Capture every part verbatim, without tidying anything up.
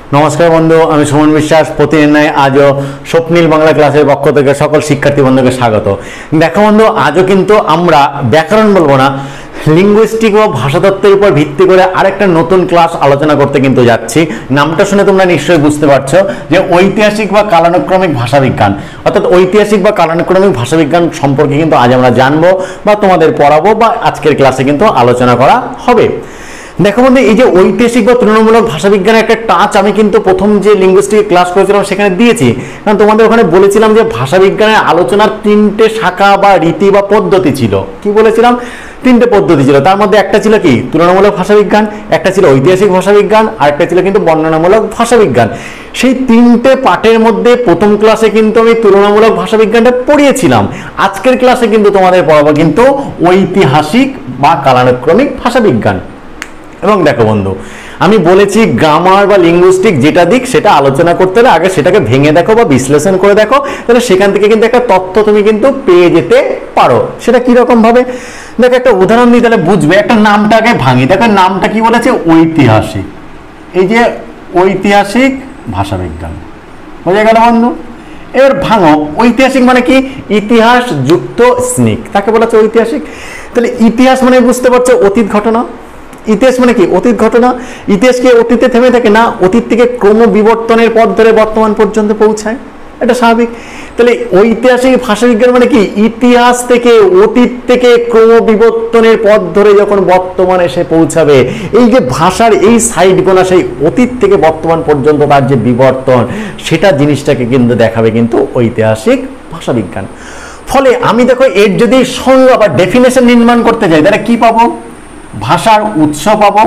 नमस्कार बंधु आमी सुमन विश्वास प्रतिदिन नय आजो स्वप्निल बांगला क्लासेर पक्ष थेके सकल शिक्षार्थी बंधुके स्वागत। देखो बंधु आजो किन्तु आमरा व्याकरण बोलबो ना लिंगुइस्टिक व भाषातत्त्वेर उपर भित्ति करे आरेकटा नतून क्लास आलोचना करते किन्तु जाচ্ছি। नामटा शुने तोमरा निश्चयই बुझते पारछो जे ऐतिहासिक बा कालानुक्रमिक भाषाविज्ञान अर्थात ऐतिहासिक बा कालानुक्रमिक भाषाविज्ञान सम्पर्के किन्तु आज आमरा जानबो बा तोमादेर पढ़ाबो बा आजकेर क्लासे किन्तु आलोचना करा होबे। देखो बंधु এই যে ঐতিহাসিক বা তুলনামূলক ভাষাবিজ্ঞানের একটা টাচ আমি কিন্তু প্রথম যে লিঙ্গুইস্টিক ক্লাস করেছিলাম সেখানে দিয়েছি, কারণ তোমাদের ওখানে বলেছিলাম যে ভাষাবিজ্ঞানের আলোচনার তিনটে শাখা বা রীতি বা পদ্ধতি ছিল। কি বলেছিলাম? তিনটে পদ্ধতি ছিল, তার মধ্যে একটা ছিল কি তুলনামূলক ভাষাবিজ্ঞান, একটা ছিল ঐতিহাসিক ভাষাবিজ্ঞান, আর একটা ছিল কিন্তু বর্ণনামূলক ভাষাবিজ্ঞান। সেই তিনটে পাঠের মধ্যে প্রথম ক্লাসে কিন্তু আমি তুলনামূলক ভাষাবিজ্ঞানটা পড়িয়েছিলাম। আজকের ক্লাসে কিন্তু তোমাদের পড়াবো কিন্তু ঐতিহাসিক বা কালানুক্রমিক ভাষাবিজ্ঞান। এবং দেখো বন্ধু আমি বলেছি গ্রামার বা লিঙ্গুইস্টিক যেটা দিক সেটা আলোচনা করতে হলে আগে সেটাকে ভেঙে দেখো বা বিশ্লেষণ করে দেখো, তাহলে সেখান থেকে কিন্তু একটা তথ্য তুমি কিন্তু পেয়ে যেতে পারো। সেটা কি রকম ভাবে দেখো, একটা উদাহরণ দিই তাহলে বুঝবে। একটা নামটাকে ভাঙি, দেখো নামটা কি বলেছে ঐতিহাসিক, এই যে ঐতিহাসিক ভাষাবিজ্ঞান, বোঝা গেল বন্ধু? এর ভাঙো, ঐতিহাসিক মানে কি ইতিহাস যুক্ত স্নিক, তাকে বলা হচ্ছে ঐতিহাসিক। তাহলে ইতিহাস মানে বুঝতে পারছো অতীত ঘটনা, ইতিহাস মানে কি অতীত ঘটনা। ইতিহাস কি অতীতে থেমে থাকে না, অতীত থেকে ক্রম বিবর্তনের পথ ধরে বর্তমান পর্যন্ত পৌঁছায়, এটা স্বাভাবিক। তাহলে ঐতিহাসিক ভাষাবিজ্ঞান মানে কি ইতিহাস থেকে অতীত থেকে ক্রম বিবর্তনের পথ ধরে যখন বর্তমানে এসে পৌঁছাবে, এই যে ভাষার এই সাইড গোনা সেই অতীত থেকে বর্তমান পর্যন্ত তার যে বিবর্তন সেটা জিনিসটাকে কিন্তু দেখাবে কিন্তু ঐতিহাসিক ভাষাবিজ্ঞান। ফলে আমি দেখো এর যদি সংজ্ঞা বা ডেফিনেশন নির্মাণ করতে যাই তাহলে কি পাবো? ভাষার উৎস পাবো,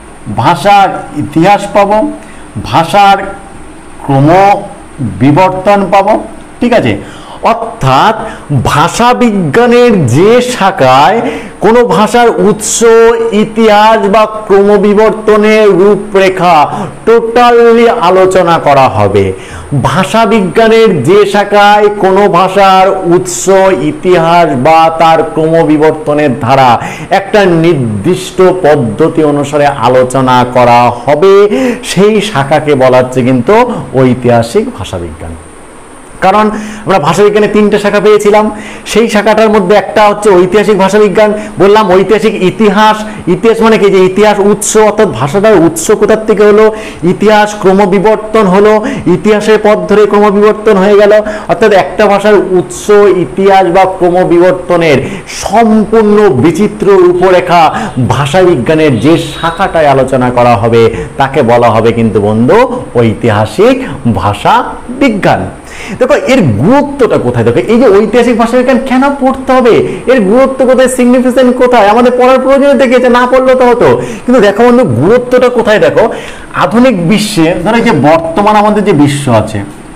ভাষার ইতিহাস পাবো, ভাষার ক্রম বিবর্তন পাবো, ঠিক আছে? অর্থাৎ ভাষা বিজ্ঞানের যে শাখায় কোনো ভাষার উৎস, ইতিহাস বা ক্রমবিবর্তনের রূপরেখা টোটালি আলোচনা করা হবে। ভাষা বিজ্ঞানের যে শাখায় কোনো ভাষার উৎস, ইতিহাস বা তার ক্রমবিবর্তনের ধারা একটা নির্দিষ্ট পদ্ধতি অনুসারে আলোচনা করা হবে, সেই শাখাকে বলা হচ্ছে কিন্তু ঐতিহাসিক ভাষাবিজ্ঞান। কারণ আমরা ভাষাবিজ্ঞানে তিনটে শাখা পেয়েছিলাম, সেই শাখাটার মধ্যে একটা হচ্ছে ঐতিহাসিক ভাষাবিজ্ঞান। বললাম ঐতিহাসিক ইতিহাস, ইতিহাস মানে কি যে ইতিহাস উৎস, অর্থাৎ ভাষাটার উৎস কোথার থেকে হলো, ইতিহাস ক্রমবিবর্তন হলো, ইতিহাসের পথ ধরে ক্রমবিবর্তন হয়ে গেল, অর্থাৎ একটা ভাষার উৎস, ইতিহাস বা ক্রমবিবর্তনের সম্পূর্ণ বিচিত্র রূপরেখা ভাষাবিজ্ঞানের যে শাখাটায় আলোচনা করা হবে তাকে বলা হবে কিন্তু বন্ধু ঐতিহাসিক ভাষা বিজ্ঞান। দেখো এর গুরুত্বটা কোথায়, দেখো এই যে ঐতিহাসিক ভাষাবিজ্ঞান কেন পড়তে হবে, এর গুরুত্ব কোথায়, সিগনিফিকেন্স কোথায়, আমাদের পড়ার প্রয়োজন দেখেছে, না পড়লে তো হতো। কিন্তু দেখো বন্ধু গুরুত্বটা কোথায়, দেখো আধুনিক বিশ্বে ধরো যে বর্তমান আমাদের যে বিশ্ব আছে,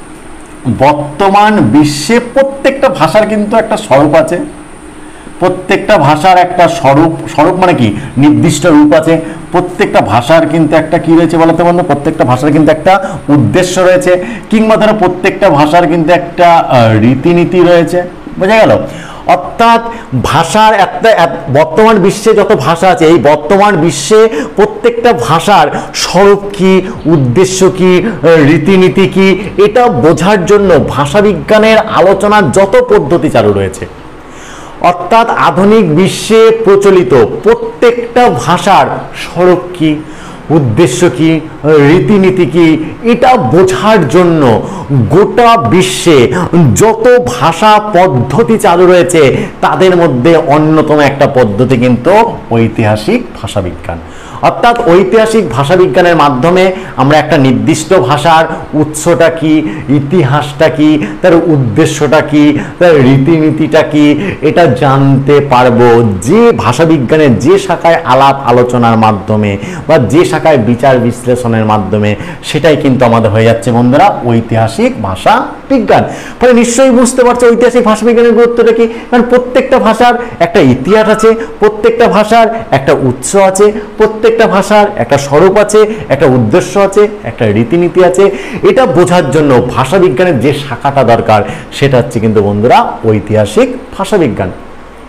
বর্তমান বিশ্বে প্রত্যেকটা ভাষার কিন্তু একটা স্বরূপ আছে, প্রত্যেকটা ভাষার একটা স্বরূপ, স্বরূপ মানে কি নির্দিষ্ট রূপ আছে। প্রত্যেকটা ভাষার কিন্তু একটা কি রয়েছে বলতে বন্ধু, প্রত্যেকটা ভাষার কিন্তু একটা উদ্দেশ্য রয়েছে, কিংবা ধরো প্রত্যেকটা ভাষার কিন্তু একটা রীতিনীতি রয়েছে, বোঝা গেল? অর্থাৎ ভাষার একটা বর্তমান বিশ্বে যত ভাষা আছে, এই বর্তমান বিশ্বে প্রত্যেকটা ভাষার স্বরূপ কি, উদ্দেশ্য কি, রীতিনীতি কি, এটা বোঝার জন্য ভাষাবিজ্ঞানের আলোচনার যত পদ্ধতি চালু রয়েছে, অর্থাৎ আধুনিক বিশ্বে প্রচলিত প্রত্যেকটা ভাষার স্বরূপ কি, উদ্দেশ্য কি, রীতিনীতি কি, এটা বোঝার জন্য গোটা বিশ্বে যত ভাষা পদ্ধতি চালু রয়েছে তাদের মধ্যে অন্যতম একটা পদ্ধতি কিন্তু ঐতিহাসিক ভাষাবিজ্ঞান। অর্থাৎ ঐতিহাসিক ভাষাবিজ্ঞানের মাধ্যমে আমরা একটা নির্দিষ্ট ভাষার উৎসটা কি, ইতিহাসটা কি, তার উদ্দেশ্যটা কি, তার রীতিনীতিটা কি, এটা জানতে পারবো যে ভাষাবিজ্ঞানের যে শাখায় আলাপ আলোচনার মাধ্যমে বা যে শাখায় বিচার বিশ্লেষণের মাধ্যমে, সেটাই কিন্তু আমাদের হয়ে যাচ্ছে বন্ধুরা ঐতিহাসিক ভাষা বিজ্ঞান। ফলে নিশ্চয়ই বুঝতে পারছো ঐতিহাসিক ভাষাবিজ্ঞানের গুরুত্বটা কি, কারণ প্রত্যেকটা ভাষার একটা ইতিহাস আছে, প্রত্যেকটা ভাষার একটা উৎস আছে, প্রত্যেকটা ভাষার একটা স্বরূপ আছে, একটা উদ্দেশ্য আছে, একটা রীতিনীতি আছে। এটা বোঝার জন্য ভাষাবিজ্ঞানের যে শাখাটা দরকার সেটা হচ্ছে কিন্তু বন্ধুরা ঐতিহাসিক ভাষাবিজ্ঞান।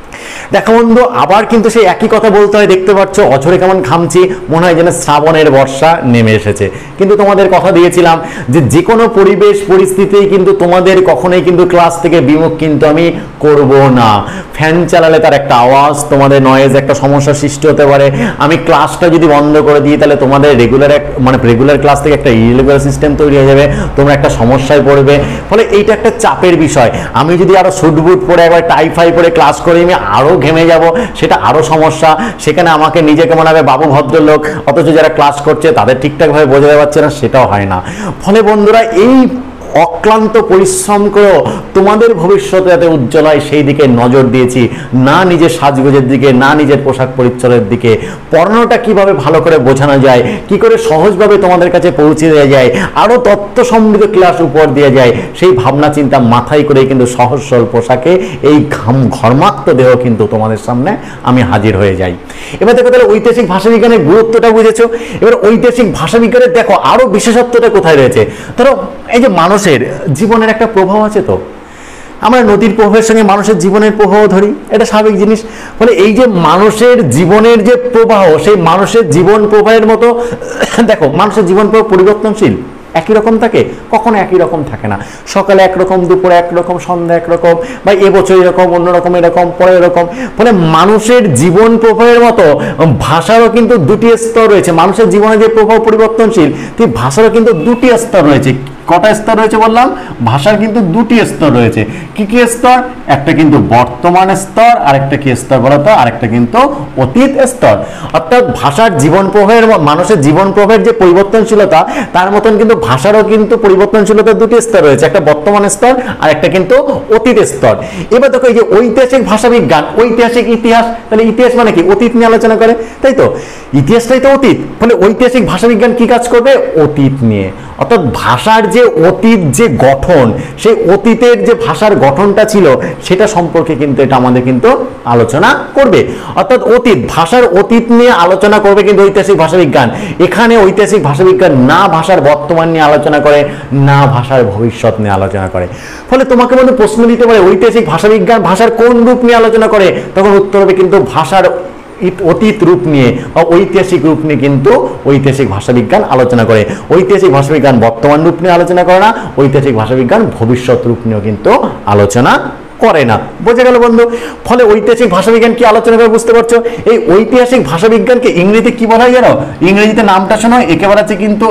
দেখো বন্ধু, আবার কিন্তু সেই একই কথা বলতে হয়। দেখতে পাচ্ছ অঝরে কেমন ঘামছি, মনে হয় যেন শ্রাবণের বর্ষা নেমে এসেছে। কিন্তু তোমাদের কথা দিয়েছিলাম যে যে কোনো পরিবেশ পরিস্থিতি কিন্তু তোমাদের কখনোই কিন্তু ক্লাস থেকে বিমুখ কিন্তু আমি করব না। ফ্যান চালালে তার একটা আওয়াজ, তোমাদের নয়েজ একটা সমস্যা সৃষ্টি হতে পারে। আমি ক্লাসটা যদি বন্ধ করে দিই তাহলে তোমাদের রেগুলার এক মানে রেগুলার ক্লাস থেকে একটা ইরেগুলার সিস্টেম তৈরি হয়ে যাবে, তোমরা একটা সমস্যায় পড়বে। ফলে এইটা একটা চাপের বিষয়। আমি যদি আরো স্যুট বুট পরে একবার টাই ফাই পরে ক্লাস করি, আমি আরো ঘেমে যাব, সেটা আরো সমস্যা। সেখানে আমাকে নিজেকে মনে হবে বাবু ভদ্রলোক, অথচ যারা ক্লাস করছে তাদের ঠিকঠাকভাবে বোঝাতে পারছে না, সেটাও হয় না। ফলে বন্ধুরা, এই অক্লান্ত পরিশ্রম করেও তোমাদের ভবিষ্যৎ যাতে উজ্জ্বল হয় সেই দিকে নজর দিয়েছি, না নিজের সাজগোজের দিকে, না নিজের পোশাক পরিচ্ছদের দিকে। পড়ানোটা কিভাবে ভালো করে বোঝানো যায়, কি করে সহজভাবে তোমাদের কাছে পৌঁছে দেওয়া যায়, আরও তথ্য সমৃদ্ধ ক্লাস উপহার দেওয়া যায়, সেই ভাবনা চিন্তা মাথায় করে কিন্তু সহজ সরল পোশাকে এই ঘাম ঘর্মাক্ত দেহ কিন্তু তোমাদের সামনে আমি হাজির হয়ে যাই। এবার দেখো তাহলে ঐতিহাসিক ভাষাবিজ্ঞানের গুরুত্বটা বুঝেছো। এবার ঐতিহাসিক ভাষাবিজ্ঞানের দেখো আরো বিশেষত্বটা কোথায় রয়েছে। ধরো এই যে মানুষের জীবনের একটা প্রভাব আছে, তো আমরা নদীর প্রবাহের সঙ্গে মানুষের জীবনের প্রবাহ ধরি, এটা স্বাভাবিক জিনিস। ফলে এই যে মানুষের জীবনের যে প্রবাহ, সেই মানুষের জীবন প্রবাহের মতো দেখো মানুষের জীবন প্রবাহ পরিবর্তনশীল, একই রকম থাকে, কখনো একই রকম থাকে না। সকালে একরকম, দুপুরে একরকম, সন্ধ্যা একরকম, বা এবছর এরকম, অন্যরকম এরকম, পরে এরকম। ফলে মানুষের জীবন প্রবাহের মতো ভাষারও কিন্তু দুটি স্তর রয়েছে। মানুষের জীবনে যে প্রভাব পরিবর্তনশীল, ঠিক ভাষারও কিন্তু দুটি স্তর রয়েছে। কটা স্তর রয়েছে বললাম? ভাষার কিন্তু দুটি স্তর রয়েছে। কি কি স্তর? একটা কিন্তু বর্তমান স্তর, আরেকটা কি স্তর বলতো? আরেকটা কিন্তু অতীত স্তর। অর্থাৎ ভাষার জীবন প্রবাহের, মানুষের জীবন প্রবাহের যে পরিবর্তনশীলতা, তার মতন কিন্তু ভাষারও কিন্তু পরিবর্তনশীলতার দুটি স্তর রয়েছে, একটা বর্তমান স্তর আর একটা কিন্তু অতীত স্তর। এবার দেখো এই যে ঐতিহাসিক ভাষাবিজ্ঞান, ঐতিহাসিক ইতিহাস, তাহলে ইতিহাস মানে কি? অতীত নিয়ে আলোচনা করে, তাই তো? ইতিহাসটাই তো অতীত। ফলে ঐতিহাসিক ভাষাবিজ্ঞান কি কাজ করবে? অতীত নিয়ে। অর্থাৎ ভাষার যে অতীত যে গঠন, সেই অতীতের যে ভাষার গঠনটা ছিল সেটা সম্পর্কে কিন্তু এটা আমাদের কিন্তু আলোচনা করবে। অর্থাৎ অতীত, ভাষার অতীত নিয়ে আলোচনা করবে কিন্তু ঐতিহাসিক ভাষাবিজ্ঞান। এখানে ঐতিহাসিক ভাষাবিজ্ঞান না ভাষার বর্তমান নিয়ে আলোচনা করে, না ভাষার ভবিষ্যৎ নিয়ে আলোচনা করে। ফলে তোমাকে মধ্যে প্রশ্ন দিতে পারে ঐতিহাসিক ভাষাবিজ্ঞান ভাষার কোন রূপ নিয়ে আলোচনা করে, তখন উত্তর হবে কিন্তু ভাষার অতীত রূপ নিয়ে বা ঐতিহাসিক রূপ নিয়ে কিন্তু ঐতিহাসিক ভাষাবিজ্ঞান আলোচনা করে। ঐতিহাসিক ভাষাবিজ্ঞান বর্তমান রূপ নিয়ে আলোচনা করে না, ঐতিহাসিক ভাষাবিজ্ঞান ভবিষ্যৎ রূপ নিয়েও কিন্তু আলোচনা করে না। বোঝা গেল বন্ধু? ফলে ঐতিহাসিক ভাষাবিজ্ঞান কি আলোচনা করে বুঝতে পারছো? এই ঐতিহাসিক ভাষাবিজ্ঞানকে ইংরেজিতে কি বলা হয় জানো? ইংরেজিতে নামটা শোনো, একে বলা হচ্ছে কিন্তু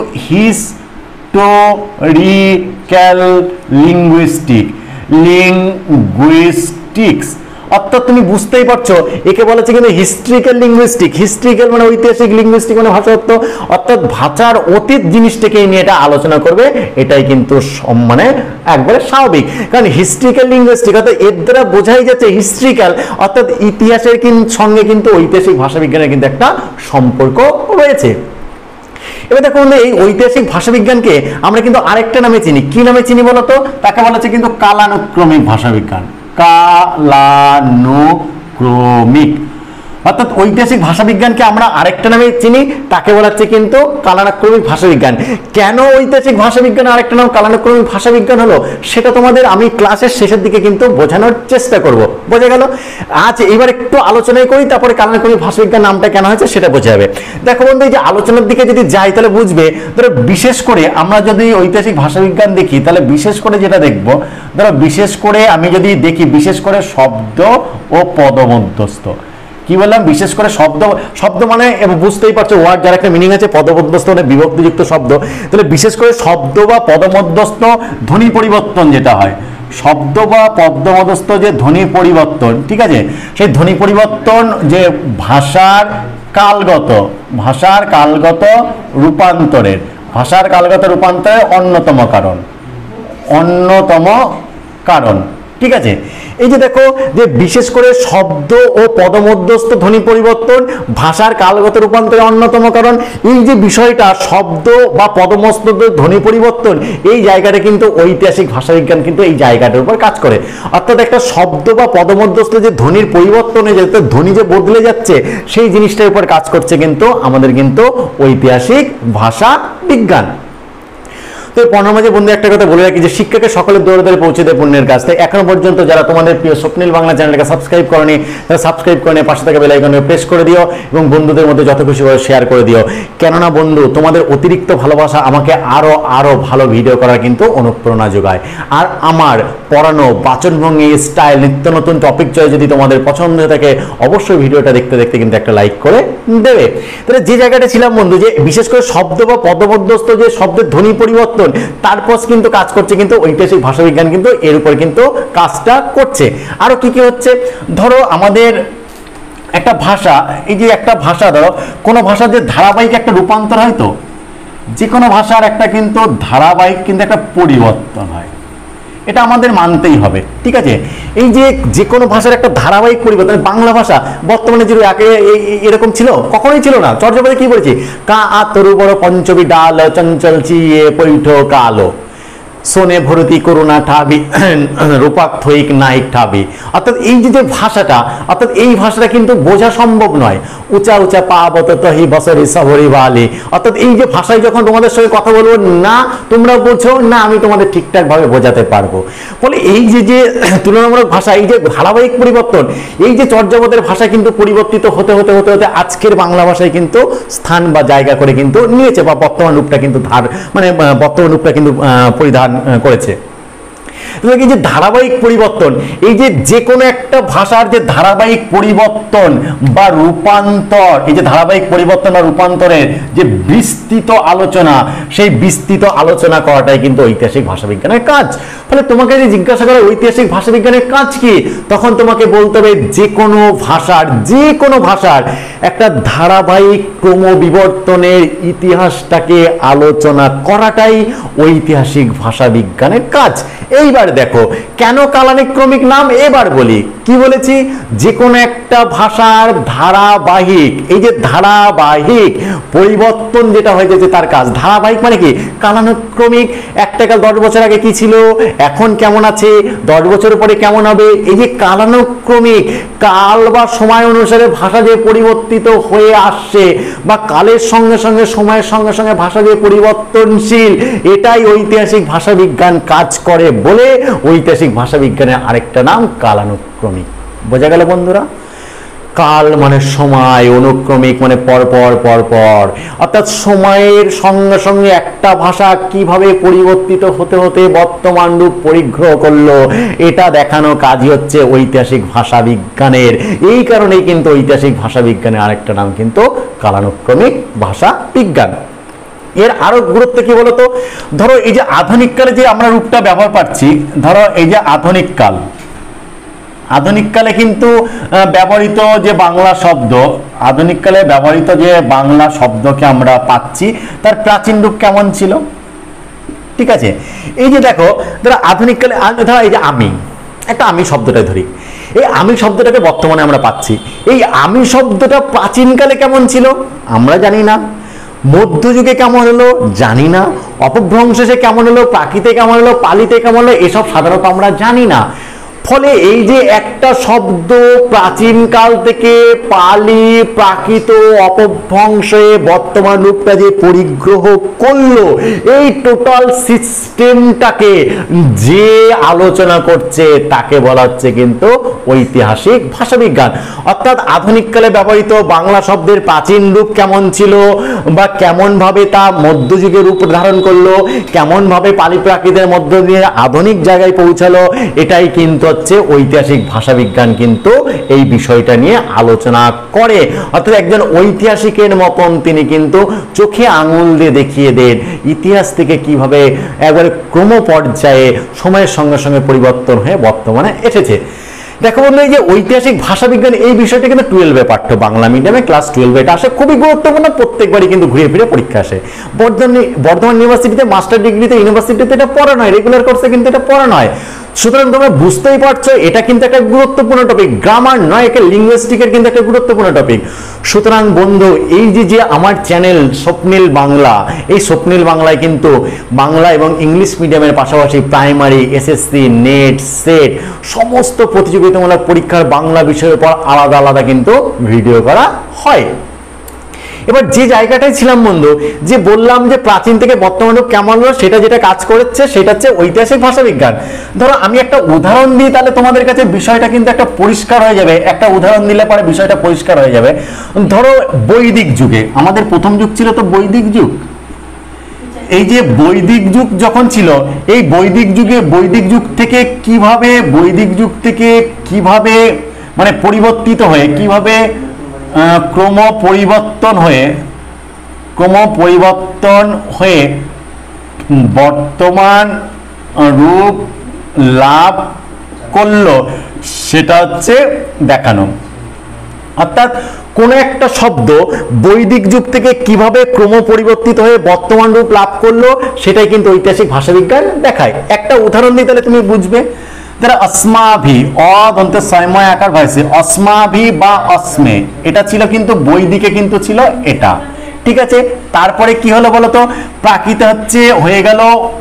হিস্টোরিক্যাল লিঙ্গুইস্টিক লিঙ্গুইস্টিক্স। অর্থাৎ তুমি বুঝতেই পারছো, একে বলা হচ্ছে কিন্তু হিস্ট্রিক্যাল লিঙ্গুইস্টিক। হিস্ট্রিক্যাল মানে ঐতিহাসিক, লিঙ্গুইস্টিক মানে ভাষাতত্ত্ব। অর্থাৎ ভাষার অতীত জিনিসটাকে নিয়ে এটা আলোচনা করবে, এটাই কিন্তু মানে একবারে স্বাভাবিক। কারণ হিস্ট্রিক্যাল লিঙ্গুইস্টিক অর্থাৎ এর দ্বারা বোঝাই যাচ্ছে হিস্ট্রিক্যাল অর্থাৎ ইতিহাসের সঙ্গে কিন্তু ঐতিহাসিক ভাষাবিজ্ঞানের কিন্তু একটা সম্পর্ক রয়েছে। এবার দেখো বন্ধু, এই ঐতিহাসিক ভাষাবিজ্ঞানকে আমরা কিন্তু আরেকটা নামে চিনি। কি নামে চিনি বলতো? তাকে বলা হচ্ছে কিন্তু কালানুক্রমিক ভাষাবিজ্ঞান। কালানুক্রমিক অর্থাৎ ঐতিহাসিক ভাষাবিজ্ঞানকে আমরা আরেকটা নামে চিনি, তাকে বলা হচ্ছে কিন্তু কালানুক্রমিক ভাষাবিজ্ঞান। কেন ঐতিহাসিক ভাষাবিজ্ঞান আরেকটা নাম কালানুক্রমিক ভাষাবিজ্ঞান হলো, সেটা তোমাদের আমি ক্লাসের শেষের দিকে কিন্তু বোঝানোর চেষ্টা করব। বোঝা গেল? আজ এবার একটু আলোচনায় করি, তারপরে কালানুক্রমিক ভাষাবিজ্ঞান নামটা কেন হয়েছে সেটা বোঝা যাবে। দেখো বন্ধু, এই যে আলোচনার দিকে যদি যাই তাহলে বুঝবে, ধরো বিশেষ করে আমরা যদি ঐতিহাসিক ভাষাবিজ্ঞান দেখি তাহলে বিশেষ করে যেটা দেখবো, ধরো বিশেষ করে আমি যদি দেখি বিশেষ করে শব্দ ও পদমধ্যস্থ। কি বললাম? বিশেষ করে শব্দ, শব্দ মানে বুঝতেই পারছো ওয়ার্ড যার একটা মিনিং আছে, পদমধ্যস্থ মানে বিভক্তিযুক্ত শব্দ। তাহলে বিশেষ করে শব্দ বা পদমধ্যস্থ ধ্বনি পরিবর্তন যেটা হয়, শব্দ বা পদমধ্যস্থ যে ধ্বনি পরিবর্তন, ঠিক আছে, সেই ধ্বনি পরিবর্তন যে ভাষার কালগত, ভাষার কালগত রূপান্তরের, ভাষার কালগত রূপান্তরের অন্যতম কারণ, অন্যতম কারণ, ঠিক আছে। এই যে দেখো যে বিশেষ করে শব্দ ও পদমধ্যস্থ ধ্বনি পরিবর্তন ভাষার কালগত রূপান্তরের অন্যতম কারণ, এই যে বিষয়টা শব্দ বা পদমধ্যস্থ ধ্বনি পরিবর্তন, এই জায়গাটা কিন্তু ঐতিহাসিক ভাষাবিজ্ঞান কিন্তু এই জায়গাটার উপর কাজ করে। অর্থাৎ একটা শব্দ বা পদমধ্যস্থ যে ধ্বনির পরিবর্তনে যে ধ্বনি যে বদলে যাচ্ছে, সেই জিনিসটার উপর কাজ করছে কিন্তু আমাদের কিন্তু ঐতিহাসিক ভাষা বিজ্ঞান। তো পড়ানোর মাঝে বন্ধু একটা কথা বলে রাখি যে শিক্ষাকে সকলের দৌড়ে দৌড়ে পৌঁছে দেয় পুণ্যের কাছ থেকে। এখনো পর্যন্ত যারা তোমাদের প্রিয় স্বপ্নিল বাংলা চ্যানেলকে সাবস্ক্রাইব করনি, তারা সাবস্ক্রাইব করে পাশে থাকা বেল আইকনে প্রেস করে দিও এবং বন্ধুদের মধ্যে যত খুশি করে শেয়ার করে দিও। কেননা বন্ধু, তোমাদের অতিরিক্ত ভালোবাসা আমাকে আরো আরো ভালো ভিডিও করার কিন্তু অনুপ্রেরণা যোগায়। আর আমার পড়ানো বাচনভঙ্গি স্টাইল নিত্য নতুন টপিক চয়ে যদি তোমাদের পছন্দ হয়ে থাকে অবশ্যই ভিডিওটা দেখতে দেখতে কিন্তু একটা লাইক করে দেবে। তাহলে যে জায়গাটা ছিলাম বন্ধু, যে বিশেষ করে শব্দ বা পদমধ্যস্থ যে শব্দের ধ্বনি পরিবর্তন তারপর কিন্তু কাজ করছে কিন্তু ঐতিহাসিক ভাষাবিজ্ঞান কিন্তু এর উপর কিন্তু কাজটা করছে। আরো কি কি হচ্ছে, ধরো আমাদের একটা ভাষা, এই যে একটা ভাষা ধরো কোনো ভাষার যে ধারাবাহিক একটা রূপান্তর হয়, তো যে কোনো ভাষার একটা কিন্তু ধারাবাহিক কিন্তু একটা পরিবর্তন হয়, এটা আমাদের মানতেই হবে, ঠিক আছে। এই যে যে কোনো ভাষার একটা ধারাবাহিক পরিবর্তন, বাংলা ভাষা বর্তমানে যে আগে এরকম ছিল কখনোই ছিল না। চর্যাপদে কি বলেছি, কা আ তরু বড় পঞ্চবি ডাল চঞ্চল চিয়ে পৈঠ কালো সোনে ভরতি করুণা ঠাবি রূপাক থইক নাইক ঠাবি। অর্থাৎ এই যে ভাষাটা, অর্থাৎ এই ভাষাটা কিন্তু বোঝা সম্ভব নয়। উঁচা উঁচা পা বত তহি বসরি সবরি বালি। অর্থাৎ এই যে ভাষায় যখন তোমাদের সঙ্গে কথা বলবো না তোমরা বোঝো না, আমি তোমাদের ঠিকঠাক ভাবে বোঝাতে পারবো। ফলে এই যে যে তুলনামূলক ভাষা, এই যে ধারাবাহিক পরিবর্তন, এই যে চর্যাপদের ভাষা কিন্তু পরিবর্তিত হতে হতে হতে হতে আজকের বাংলা ভাষায় কিন্তু স্থান বা জায়গা করে কিন্তু নিয়েছে, বা বর্তমান রূপটা কিন্তু ধার মানে বর্তমান রূপটা কিন্তু পরিধান করেছে। এই যে ধারাবাহিক পরিবর্তন, এই যে যে কোনো একটা ভাষার যে ধারাবাহিক পরিবর্তন বা রূপান্তর, এই যে ধারাবাহিক পরিবর্তন বা রূপান্তরের যে বিস্তৃত আলোচনা, সেই বিস্তৃত আলোচনা করাটাই কিন্তু ঐতিহাসিক ভাষাবিজ্ঞানের কাজ। ফলে তোমাকে যে জিজ্ঞাসা করা ঐতিহাসিক ভাষাবিজ্ঞানের কাজ কি, তখন তোমাকে বলতে হবে যে কোনো ভাষার যে কোনো ভাষার একটা ধারাবাহিক ক্রমবিবর্তনের ইতিহাসটাকে আলোচনা করাটাই ঐতিহাসিক ভাষাবিজ্ঞানের কাজ। এইবার দেখো কেন কালানুক্রমিক নাম, এবার বলি কি বলেছি, যে কোনো একটা ভাষার ধারাবাহিক, এই যে ধারাবাহিক পরিবর্তন যেটা হয়ে যাচ্ছে তার কাজ। ধারাবাহিক মানে কি, কালানুক্রমিক, একটা কাল দশ বছর আগে কি ছিল, এখন কেমন আছে, দশ বছর পরে কেমন হবে। এই যে কালানুক্রমিক, কাল বা সময় অনুসারে ভাষা যে পরিবর্তিত হয়ে আসছে, বা কালের সঙ্গে সঙ্গে সময়ের সঙ্গে সঙ্গে ভাষা যে পরিবর্তনশীল, এটাই ঐতিহাসিক ভাষাবিজ্ঞান কাজ করে বলে ঐতিহাসিক ভাষাবিজ্ঞানের আরেকটা নাম কালানুক্রমিক। বোঝা গেল বন্ধুরা? কাল মানে সময়, অনুক্রমিক মানে পরপর পরপর, অর্থাৎ সময়ের সঙ্গে সঙ্গে একটা ভাষা কিভাবে পরিবর্তিত হতে হতে বর্তমান রূপ পরিগ্রহ করলো, এটা দেখানো কাজই হচ্ছে ঐতিহাসিক ভাষাবিজ্ঞানের। এই কারণেই কিন্তু ঐতিহাসিক ভাষাবিজ্ঞানের আরেকটা নাম কিন্তু কালানুক্রমিক ভাষা বিজ্ঞান। এর আরো গুরুত্ব কি বলতো, ধরো এই যে আধুনিক কালে যে আমরা রূপটা ব্যবহার পাচ্ছি, ধরো এই যে আধুনিক কাল, আধুনিক কালে কিন্তু ব্যবহৃত যে বাংলা শব্দ, আধুনিক কালে ব্যবহৃত যে বাংলা শব্দকে আমরা পাচ্ছি তার প্রাচীন রূপ কেমন ছিল, ঠিক আছে। এই যে দেখো ধরো আধুনিক কালে, ধরো এই যে আমি, একটা আমি শব্দটাই ধরি, এই আমি শব্দটাকে বর্তমানে আমরা পাচ্ছি, এই আমি শব্দটা প্রাচীনকালে কেমন ছিল আমরা জানি না, মধ্যযুগে কেমন হলো জানি না, অপভ্রংশে কেমন হলো, প্রাকৃতে কেমন হলো, পালিতে কেমন হলো, এসব সাধারণত আমরা জানি না। ফলে এই যে একটা শব্দ প্রাচীনকাল থেকে পালি, প্রাকৃত, অপভ্রংশে বর্তমান রূপটা যে পরিগ্রহ করলো, এই টোটাল সিস্টেমটাকে যে আলোচনা করছে তাকে বলা হচ্ছে কিন্তু ঐতিহাসিক ভাষাবিজ্ঞান। অর্থাৎ আধুনিক কালে ব্যবহৃত বাংলা শব্দের প্রাচীন রূপ কেমন ছিল, বা কেমন ভাবে তা মধ্যযুগের রূপ ধারণ করলো, কেমন ভাবে পালি প্রাকৃতের মধ্য দিয়ে আধুনিক জায়গায় পৌঁছালো, এটাই কিন্তু হচ্ছে ঐতিহাসিক ভাষাবিজ্ঞান কিন্তু এই বিষয়টা নিয়ে আলোচনা করে। অর্থাৎ একজন ঐতিহাসিকের মতন তিনি কিন্তু চোখে আঙুল দিয়ে দেখিয়ে দেন ইতিহাস থেকে কিভাবে একবারে ক্রম পর্যায়ে সময়ের সঙ্গে সঙ্গে পরিবর্তন হয়ে বর্তমানে এসেছে। দেখো বন্ধু, এই যে ঐতিহাসিক ভাষাবিজ্ঞান এই বিষয়টা কিন্তু টুয়েলভে পাঠ্য, বাংলা মিডিয়ামে ক্লাস টুয়েলভে এটা আসে, খুবই গুরুত্বপূর্ণ, প্রত্যেকবারই কিন্তু ঘুরে ফিরে পরীক্ষা আসে। বর্ধমান বর্ধমান ইউনিভার্সিটিতে মাস্টার ডিগ্রিতে ইউনিভার্সিটিতে এটা পড়া নয়, রেগুলার কোর্সে কিন্তু এটা পড়া নয়। সুতরাং তোমরা বুঝতেই পারছো এটা কিন্তু একটা গুরুত্বপূর্ণ টপিক, গ্রামার নয়, একটা লিঙ্গুইস্টিকের কিন্তু একটা গুরুত্বপূর্ণ টপিক। সুতরাং বন্ধু, এই যে যে আমার চ্যানেল স্বপ্নিল বাংলা, এই স্বপ্নিল বাংলায় কিন্তু বাংলা এবং ইংলিশ মিডিয়ামের পাশাপাশি প্রাইমারি, এসএসসি, নেট, সেট সমস্ত প্রতিযোগিতামূলক পরীক্ষার বাংলা বিষয়ের উপর আলাদা আলাদা কিন্তু ভিডিও করা হয়। এবার যে জায়গাটায় ছিলাম বন্ধু, যে বললাম যে প্রাচীন থেকে বর্তমান রূপ কেমন হলো, সেটা যেটা কাজ করেছে সেটা হচ্ছে ঐতিহাসিক ভাষা বিজ্ঞান। ধরো আমি একটা উদাহরণ দিই, তাহলে তোমাদের কাছে বিষয়টা কিন্তু একটা পরিষ্কার হয়ে যাবে। একটা উদাহরণ দিলে পরে বিষয়টা পরিষ্কার হয়ে যাবে। ধরো বৈদিক যুগে, আমাদের প্রথম যুগ ছিল তো বৈদিক যুগ। এই যে বৈদিক যুগ যখন ছিল, এই বৈদিক যুগে বৈদিক যুগ থেকে কিভাবে বৈদিক যুগ থেকে কিভাবে মানে পরিবর্তিত হয়ে কিভাবে ক্রম পরিবর্তন হয়ে ক্রম পরিবর্তন হয়ে বর্তমান রূপ লাভ করলো, সেটা হচ্ছে দেখানো। অর্থাৎ কোন একটা শব্দ বৈদিক যুগ থেকে কিভাবে ক্রম পরিবর্তিত হয়ে বর্তমান রূপ লাভ করলো, সেটাই কিন্তু ঐতিহাসিক ভাষাবিজ্ঞান দেখায়। একটা উদাহরণ দিই তাহলে তুমি বুঝবে। তারা অস্মাভি, অদন্তে ছয়ময় আকার ভাইছে, অস্মাভি বা অস্মে, এটা ছিল কিন্তু বৈদিকে কিন্তু ছিল এটা, ঠিক আছে। তারপরে কি হলো বলতো, প্রাকৃত হচ্ছে হয়ে গেল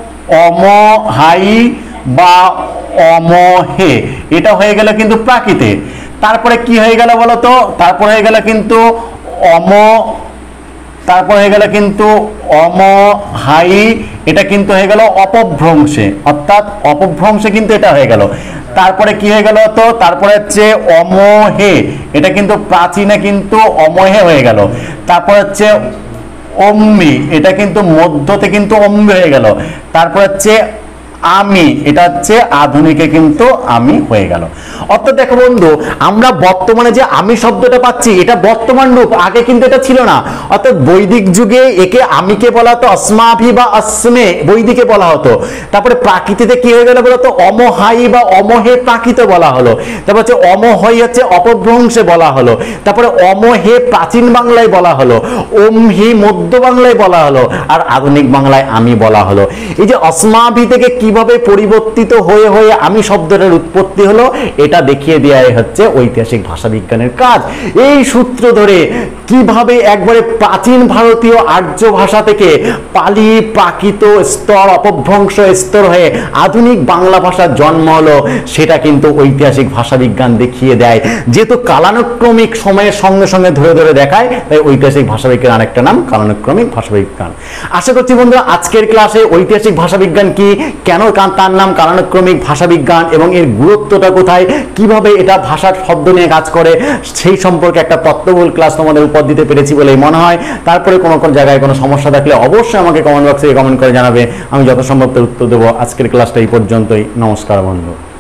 অমহাই বা অমহে, এটা হয়ে গেল কিন্তু প্রাকৃতে। তারপরে কি হয়ে গেল বলতো, তারপর হয়ে গেল কিন্তু অম তারপর হয়ে গেল কিন্তু অমহাই, এটা কিন্তু হয়ে গেল অপভ্রংশে, অর্থাৎ অপভ্রংশে কিন্তু এটা হয়ে গেল। তারপরে কি হয়ে গেল তো, তারপরে হচ্ছে অমহে, এটা কিন্তু প্রাচীনে কিন্তু অমহে হয়ে গেল। তারপর হচ্ছে অম্মি, এটা কিন্তু মধ্যতে কিন্তু অম্মি হয়ে গেল। তারপর হচ্ছে আমি, এটা হচ্ছে আধুনিকে কিন্তু আমি হয়ে গেল। অর্থাৎ দেখো বন্ধু, আমরা বর্তমানে যে আমি শব্দটা পাচ্ছি, এটা বর্তমান রূপ, আগে কিন্তু এটা ছিল না। অর্থাৎ বৈদিক যুগে একে আমিকে বলা হতো অস্মাভি বা অস্মে, বৈদিকে বলা হতো। তারপরে প্রাকৃতিতে কি হয়ে গেল বলতো, অমহাই বা অমহে প্রাকৃত বলা হলো। তারপর হচ্ছে অমহই হচ্ছে অপভ্রংশে বলা হলো। তারপরে অমহে প্রাচীন বাংলায় বলা হলো, ওমহি মধ্য বাংলায় বলা হলো, আর আধুনিক বাংলায় আমি বলা হলো। এই যে অস্মাভি থেকে কি কিভাবে পরিবর্তিত হয়ে হয়ে আমি শব্দটার উৎপত্তি হলো, এটা দেখিয়ে দেওয়াই হচ্ছে ঐতিহাসিক ভাষা বিজ্ঞানের কাজ। এই সূত্র ধরে কিভাবে একবারে প্রাচীন ভারতীয় আর্য ভাষা থেকে পালি প্রাকৃত স্তর অপভ্রংশ স্তর হয়ে আধুনিক বাংলা ভাষার জন্ম হলো, সেটা কিন্তু ঐতিহাসিক ভাষা বিজ্ঞান দেখিয়ে দেয়। যেহেতু কালানুক্রমিক সময়ের সঙ্গে সঙ্গে ধরে ধরে দেখায়, তাই ঐতিহাসিক ভাষা বিজ্ঞান আরেকটা নাম কালানুক্রমিক ভাষা বিজ্ঞান। আশা করছি বন্ধুরা আজকের ক্লাসে ঐতিহাসিক ভাষা বিজ্ঞান কি, কেন তার নাম কালানুক্রমিক ভাষা বিজ্ঞান এবং এর গুরুত্বটা কোথায়, কিভাবে এটা ভাষার শব্দ নিয়ে কাজ করে, সেই সম্পর্কে একটা তত্ত্ববহুল ক্লাস তোমাদের উপর দিতে পেরেছি বলেই মনে হয়। তারপরে কোনো কোনো জায়গায় কোনো সমস্যা থাকলে অবশ্যই আমাকে কমেন্ট বক্সে কমেন্ট করে জানাবে, আমি যথাসম্ভব উত্তর দেবো। আজকের ক্লাসটা এই পর্যন্তই। নমস্কার বন্ধু।